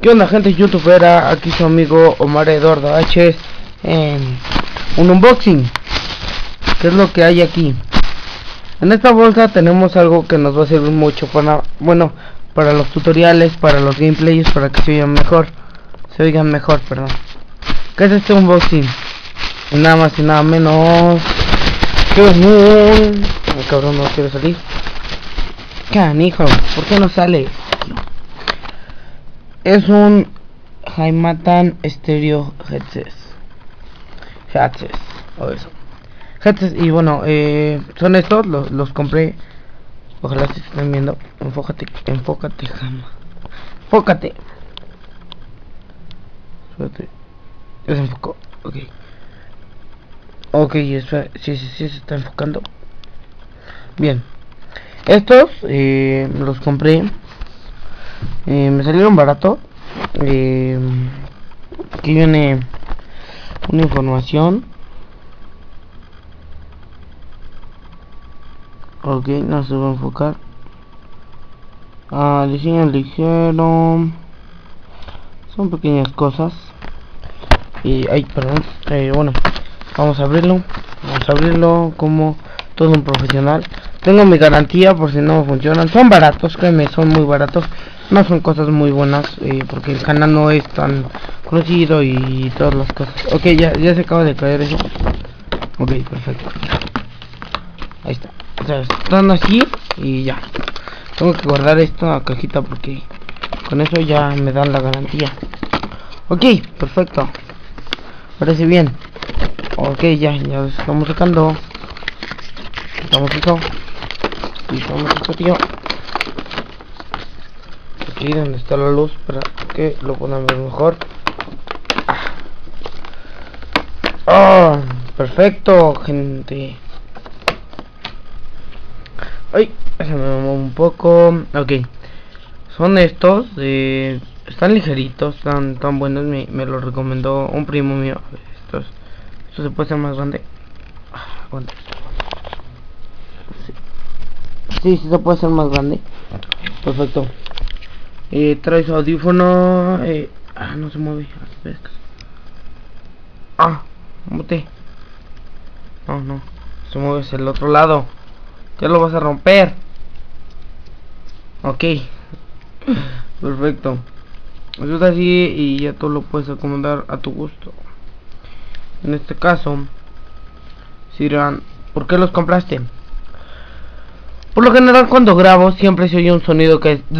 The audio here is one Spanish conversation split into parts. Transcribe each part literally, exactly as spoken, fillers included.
¿Qué onda, gente youtubera? Aquí su amigo Omar Eduardo H en un unboxing. ¿Qué es lo que hay aquí? En esta bolsa tenemos algo que nos va a servir mucho para, bueno, para los tutoriales, para los gameplays, para que se oigan mejor, se oigan mejor, perdón. ¿Qué es este unboxing? Nada más y nada menos que un... El cabrón no quiere salir. Canijo, ¿por qué no sale? Es un Haimatan Stereo Headset. Headset, o eso. Headset, y bueno, eh, son estos, los, los compré. Ojalá se estén viendo. Enfócate, enfócate, jama. Enfócate. Suerte. Desenfocó, ok. Ok, espera, sí, sí, sí, se está enfocando. Bien. Estos, eh, los compré. Eh, me salieron barato. Eh, aquí viene una información. Ok, no se va a enfocar. Ah, diseño ligero. Son pequeñas cosas. Y ay, perdón. Eh, bueno, vamos a abrirlo. Vamos a abrirlo como todo un profesional. Tengo mi garantía por si no funcionan. Son baratos, créeme, son muy baratos. No son cosas muy buenas, eh, porque el canal no es tan conocido y todas las cosas. Ok, ya, ya se acaba de caer eso. Ok, perfecto. Ahí está. O sea, están así y ya. Tengo que guardar esta cajita porque con eso ya me dan la garantía. Ok, perfecto. Parece bien. Ok, ya, ya estamos sacando. Estamos eso. Quitamos esto, tío. Aquí donde está la luz para que lo puedan ver mejor. Ah, oh, perfecto, gente. Ay, se me mamó un poco. Ok, son estos. Eh, están ligeritos, están tan buenos. Me, me lo recomendó un primo mío. Estos, esto se puede hacer más grande. Ah, aguanta. Sí. sí, sí se puede hacer más grande. Perfecto. Eh, trae su audífono. Eh, ah, no se mueve. Ah, mute. No, no. Se mueve hacia el otro lado. Ya lo vas a romper. Ok. Perfecto. Eso es así y ya tú lo puedes acomodar a tu gusto. En este caso, si dirán, ¿por qué los compraste? Por lo general cuando grabo siempre se oye un sonido que es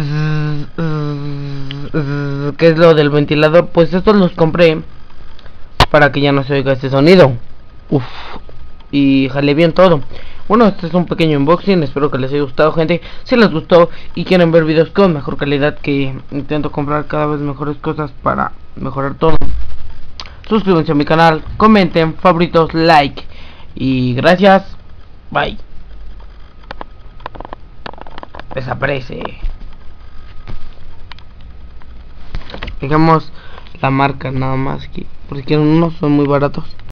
que es lo del ventilador. Pues estos los compré para que ya no se oiga este sonido. Uf. Y jale bien todo. Bueno, este es un pequeño unboxing. Espero que les haya gustado, gente. Si les gustó y quieren ver videos con mejor calidad, que intento comprar cada vez mejores cosas para mejorar todo, suscríbanse a mi canal, comenten, favoritos, like. Y gracias. Bye. Desaparece. Dejamos la marca nada más, que porque quieren unos, son muy baratos.